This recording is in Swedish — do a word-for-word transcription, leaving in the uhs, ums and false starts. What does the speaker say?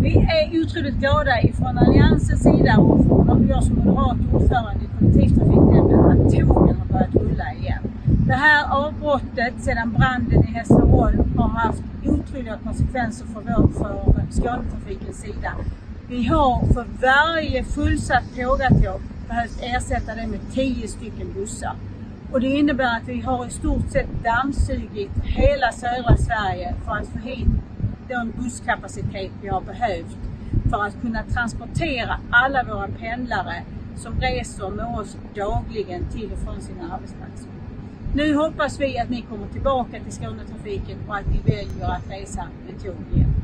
Vi är otroligt glada ifrån Alliansens sida och från jag som moderat ordförande i kollektivtrafiknämnden att tågen har börjat rulla igen. Det här avbrottet sedan branden i Hässleholm har haft otroliga konsekvenser för, vår, för Skånetrafikens sida. Vi har för varje fullsatt pågatåg behövt ersätta det med tio stycken bussar. Och det innebär att vi har i stort sett dammsugit hela södra Sverige för att få hit den busskapacitet vi har behövt för att kunna transportera alla våra pendlare som reser med oss dagligen till och från sina arbetsplatser. Nu hoppas vi att ni kommer tillbaka till Skånetrafiken och att ni väljer att resa med tåg igen.